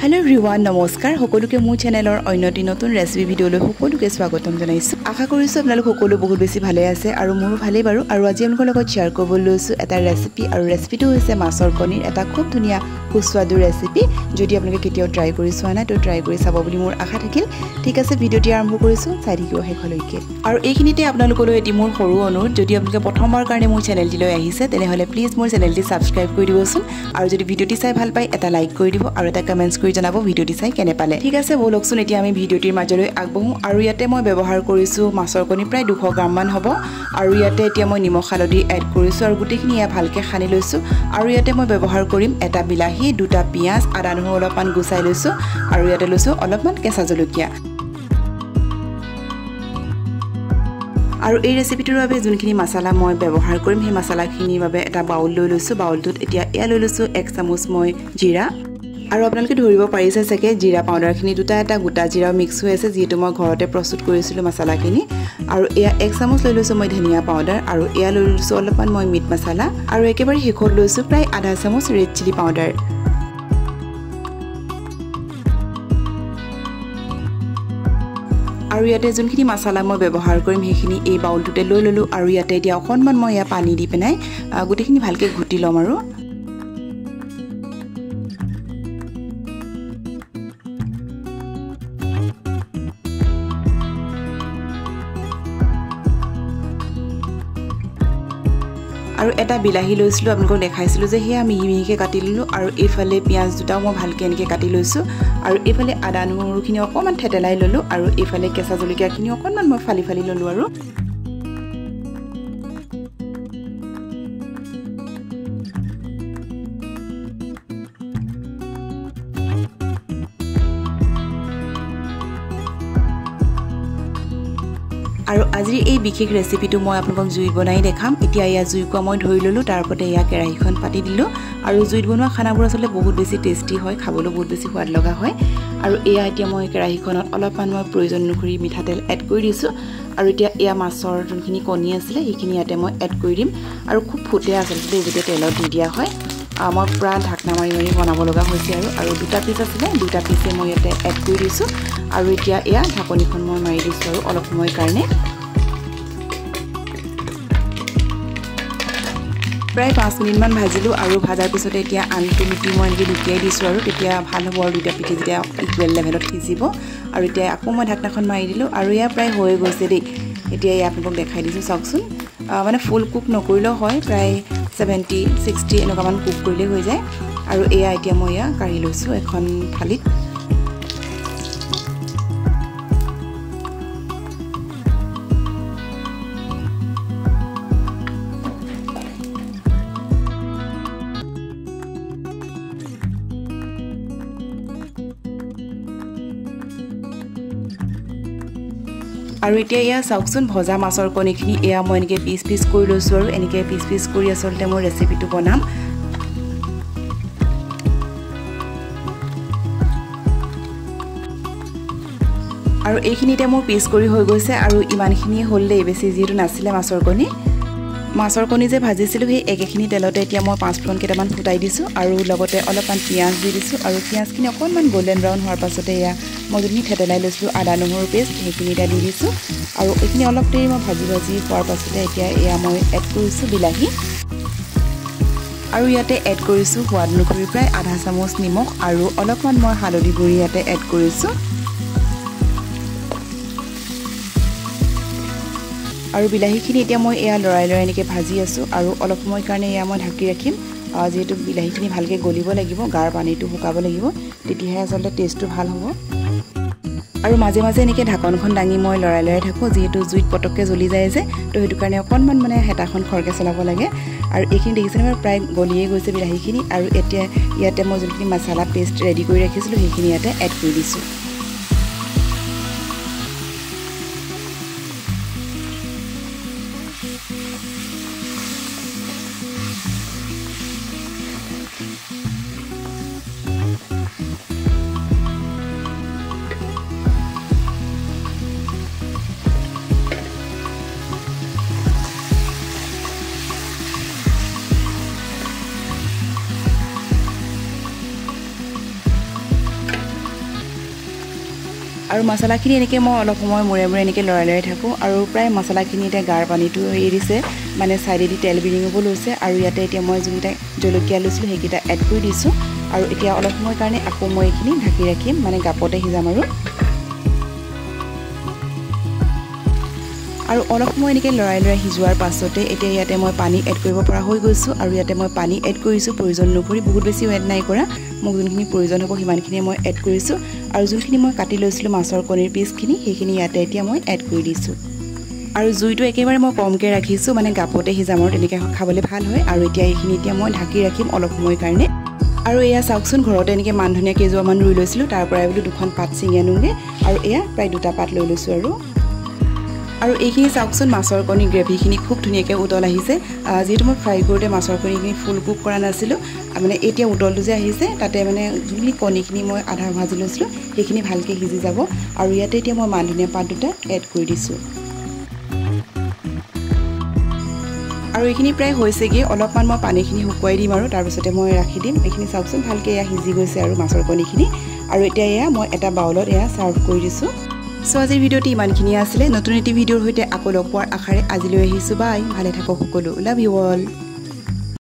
Hello everyone, নমস্কাৰ সকলোকে মোৰ চেনেলৰ অন্যটি নতুন ৰেচিপি ভিডিঅলৈ সকলোকে স্বাগতম জনাইছো। আশা কৰিছো আপোনালোক সকলো বহুত বেছি ভালে আছে আৰু মোৰো ভালেই বাৰু। আৰু আজি আপোনালোকৰ লগত শেয়াৰ কৰিব লৈছো এটা ৰেচিপি আৰু ৰেচিপিটো হৈছে মাছৰ কণীৰ এটা খুব ধুনীয়া সুস্বাদু ৰেচিপি। যদি আপোনালোকে কেতিয়াও ট্ৰাই কৰি চোৱা নাই তো ট্ৰাই কৰি চাব বুলি মোৰ আশা থাকিল। ঠিক আছে, ভিডিঅ'টি আৰম্ভ কৰিছো, চাই থাকিব শেষলৈকে। আৰু এইখিনিতে আপোনালোকলৈ এটি মোৰ সৰু অনুৰোধ, যদি আপোনালোকে প্ৰথমবাৰ কাৰণে মোৰ চেনেলটিলৈ আহিছে তেনেহলে প্লিজ মোৰ চেনেলটি সাবস্ক্ৰাইব কৰি দিবচোন আৰু যদি ভিডিঅ'টি চাই ভাল পায় এটা লাইক কৰি দিব আৰু এটা কমেন্টছ কৰি জনাব ভিডিঅ'টি চাই কেনে পালে। ঠিক আছে, বলকচোন এতিয়া আমি ভিডিঅ'টিৰ মাজলৈ আগবঢ়ো। আৰু ইয়াতে মই ব্যৱহাৰ কৰিছো মাছৰ কণী প্ৰায় 200 গ্ৰাম মান হ'ব। আৰু ইয়াতে এতিয়া মই নিমখ হালধি এড কৰিছো আৰু গুটেখিনি ভালকে খানি লৈছো। আৰু ইয়াতে মই ব্যৱহাৰ কৰিম এটা বিলাহী, দুটা পিয়াজ, আদা নহৰু অলপমান গুচাই লৈছো আৰু ইয়াতে লৈছো অলপমান কেঁচা জলকীয়া। আৰু এই ৰেচিপিটোৰ বাবে যোনখিনি মছলা মই ব্যৱহাৰ কৰিম সেই মছলাখিনিৰ বাবে এটা বাউল লৈ লৈছো। বাউলটোত এতিয়া এয়া লৈ লৈছো 1 চামুচ মই জিৰা। আৰু আপোনালোকে ধৰিব পাৰিছে চাগে জিৰা পাউডাৰখিনি দুটা এটা গোটা জিৰা মিক্স হৈ আছে, যিহেতু মই ঘৰতে প্ৰস্তুত কৰিছিলো মছলাখিনি। আৰু এয়া 1 চামুচ লৈ লৈছো মই ধনিয়া পাউডাৰ আৰু এয়া লৈ লৈছো অলপমান মই মিট মছলা আৰু একেবাৰে শেষত লৈছো প্ৰায় আধা চামুচ ৰেড চিলি পাউডাৰ। আৰু ইয়াতে যোনখিনি মছলা মই ব্যৱহাৰ কৰিম সেইখিনি এই বাউলটোতে লৈ ললো আৰু ইয়াতে এতিয়া অকণমান মই ইয়া পানী দি পেনাই গুটেখিনি ভালকে ঘুটি লম। আৰু এটা বিলাহী লৈছিলো, আপোনালোকক দেখাইছিলো যে হেয়া মিহি মিহিকে কাটি ললো। আৰু এইফালে পিয়াজ দুটাও মই ভালকে এনেকে কাটি লৈছো আৰু এইফালে আদা নহৰুখিনি অকণমান থেতেলাই ললো আৰু এইফালে কেঁচা জলকীয়াখিনি অকণমান মই ফালি ফালি ললো। আৰু আজিৰ এই বিশেষ ৰেচিপিটো মই আপোনালোকক জুইত বনাই দেখাম। এতিয়া ইয়া জুইকুৱা মই ধৰি ললো, তাৰ ওপৰতে ইয়া কেৰাহীখন পাতি দিলো। আৰু জুইত বনোৱা খানাবোৰ আসলে বহুত বেছি টেষ্টি হয়, খাবলৈ বহুত বেছি সোৱাদ লগা হয়। আৰু এয়া এতিয়া মই কেৰাহীখনত অলপমান মই প্ৰয়োজন অনুসৰি মিঠাতেল এড কৰি দিছো। আৰু এতিয়া এয়া মাছৰ যোনখিনি কণী আছিলে সেইখিনি ইয়াতে মই এড কৰি দিম আৰু খুব ফুটে আচলতে যেতিয়া তেলত দি দিয়া হয়। মই পুৰা ঢাকনা মাৰি মাৰি বনাব লগা হৈছে আৰু দুটা পিচ আছিলে, দুটা পিচে মই ইয়াতে এড কৰি দিছো। আৰু এতিয়া এয়া ঢাকনিখন মই মাৰি দিছো আৰু অলপ সময়ৰ কাৰণে প্ৰায় 5 মিনিট মান ভাজিলো। আৰু ভাজাৰ পিছতে এতিয়া আনটো লুটি মই এনেকৈ লুটিয়াই দিছো আৰু তেতিয়া ভাল হ'ব আৰু দুটা পিঠি যেতিয়া ইকুৱেল লেভেলত সিজিব। আৰু এতিয়া আকৌ মই ঢাকনাখন মাৰি দিলো আৰু এয়া প্ৰায় হৈ গৈছে দেই। এতিয়া এয়া আপোনালোকক দেখাই দিছো, চাওকচোন। মানে ফুল কুক নকৰিলেও হয়, প্ৰায় 70-60 এনেকুৱামান কুক কৰিলে হৈ যায়। আৰু এয়া এতিয়া মই এয়া কাঢ়ি লৈছো এখন থালিত। আৰু এতিয়া এয়া চাওকচোন ভজা মাছৰ কণীখিনি এয়া মই এনেকৈ পিচ পিচ কৰি লৈছো আৰু এনেকৈ পিচ পিচ কৰি আচলতে মই ৰেচিপিটো বনাম। আৰু এইখিনিতে মোৰ পিচ কৰি হৈ গৈছে আৰু ইমানখিনি হ'ল দেই, বেছি যিহেতু নাছিলে মাছৰ কণী যে ভাজিছিলোঁ সেই একেখিনি তেলতে এতিয়া মই 5 ফোৰণ কেইটামান ফুটাই দিছোঁ আৰু লগতে অলপমান পিঁয়াজ দি দিছোঁ। আৰু পিঁয়াজখিনি অকণমান গল্ডেন ব্ৰাউন হোৱাৰ পাছতে এয়া মই যোনখিনি থেতেলাই লৈছিলোঁ আদা নহৰু পেষ্ট সেইখিনি এতিয়া দি দিছোঁ। আৰু এইখিনি অলপ দেৰি মই ভাজি হোৱাৰ পাছতে এতিয়া এয়া মই এড কৰিছোঁ বিলাহী। আৰু ইয়াতে এড কৰিছোঁ সোৱাদ অনুসৰি প্ৰায় আধা চামুচ নিমখ আৰু অলপমান মই হালধি গুড়ি ইয়াতে এড কৰিছোঁ। আৰু বিলাহীখিনি এতিয়া মই এয়া লৰাই এনেকৈ ভাজি আছোঁ আৰু অলপ সময়ৰ কাৰণে এয়া মই ঢাকি ৰাখিম, যিহেতু বিলাহীখিনি ভালকৈ গলিব লাগিব, গাৰ পানীটো শুকাব লাগিব, তেতিয়াহে আচলতে টেষ্টটো ভাল হ'ব। আৰু মাজে মাজে এনেকৈ ঢাকনখন দাঙি মই লৰাই থাকোঁ, যিহেতু জুইত পটককৈ জ্বলি যায় যে, তো সেইটো কাৰণে অকণমান মানে হেতাখন খৰকৈ চলাব লাগে। আৰু এইখিনি দেখিছেনে মই প্ৰায় গলিয়ে গৈছে বিলাহীখিনি। আৰু এতিয়া ইয়াতে মই যোনখিনি মছলা পেষ্ট ৰেডি কৰি ৰাখিছিলোঁ সেইখিনি ইয়াতে এড কৰি দিছোঁ। আৰু মছলাখিনি এনেকৈ মই অলপ সময় মূৰে মূৰে এনেকৈ লৰাই থাকোঁ আৰু প্ৰায় মছলাখিনি এতিয়া গাৰ পানীটো এৰিছে মানে চাইডেদি তেল বিৰিঙিব লৈছে আৰু ইয়াতে এতিয়া মই যোনকেইটা জলকীয়া লৈছিলোঁ সেইকেইটা এড কৰি দিছোঁ আৰু এতিয়া অলপ সময়ৰ কাৰণে আকৌ মই এইখিনি ঢাকি ৰাখিম মানে গাপতে সিজাম আৰু অলপ সময় এনেকৈ লৰাই সিজোৱাৰ পাছতে এতিয়া ইয়াতে মই পানী এড কৰিব পৰা হৈ গৈছোঁ আৰু ইয়াতে মই পানী এড কৰিছোঁ প্ৰয়োজন অনুসৰি বহুত বেছিও এড নাই কৰা মোক যোনখিনি প্ৰয়োজন হ'ব সিমানখিনি মই এড কৰিছোঁ আৰু যোনখিনি মই কাটি লৈছিলোঁ মাছৰ কণীৰ পিচখিনি সেইখিনি ইয়াতে এতিয়া মই এড কৰি দিছোঁ আৰু জুইটো একেবাৰে মই কমকৈ ৰাখিছোঁ মানে গাপতে সিজাম আৰু তেনেকৈ খাবলৈ ভাল হয় আৰু এতিয়া এইখিনি এতিয়া মই ঢাকি ৰাখিম অলপ সময়ৰ কাৰণে আৰু এয়া চাওকচোন ঘৰতে এনেকৈ মান ধনিয়া কেইজোপামান ৰুই লৈছিলোঁ তাৰ পৰাই বোলো দুখন পাত ছিঙি আনোগৈ আৰু এয়া প্ৰায় 2টা পাত লৈ লৈছোঁ আৰু এইখিনি চাওকচোন মাছৰ কণী গ্ৰেভিখিনি খুব ধুনীয়াকৈ উতল আহিছে যিহেতু মই ফ্ৰাই কৰোঁতে মাছৰ কণীখিনি ফুল কুক কৰা নাছিলোঁ মানে এতিয়া উতলটো যে আহিছে তাতে মানে যোনখিনি কণীখিনি মই আধা ভাজি লৈছিলোঁ সেইখিনি ভালকৈ সিজি যাব আৰু ইয়াতে এতিয়া মই মান ধনিয়া পাত 2টা এড কৰি দিছোঁ আৰু এইখিনি প্ৰায় হৈছেগৈ অলপমান মই পানীখিনি শুকুৱাই দিম আৰু তাৰপিছতে মই ৰাখি দিম এইখিনি চাওকচোন ভালকৈ এয়া সিজি গৈছে আৰু মাছৰ কণীখিনি আৰু এতিয়া এয়া মই এটা বাউলত এয়া ছাৰ্ভ কৰি দিছোঁ সো আজিৰ ভিডিঅ'টি ইমানখিনিয়ে আছিলে নতুন এটি ভিডিঅ'ৰ সৈতে আকৌ লগ পোৱাৰ আশাৰে আজিলৈ আহিছোঁ বাই ভালে থাকক সকলো লাভ ইউ অল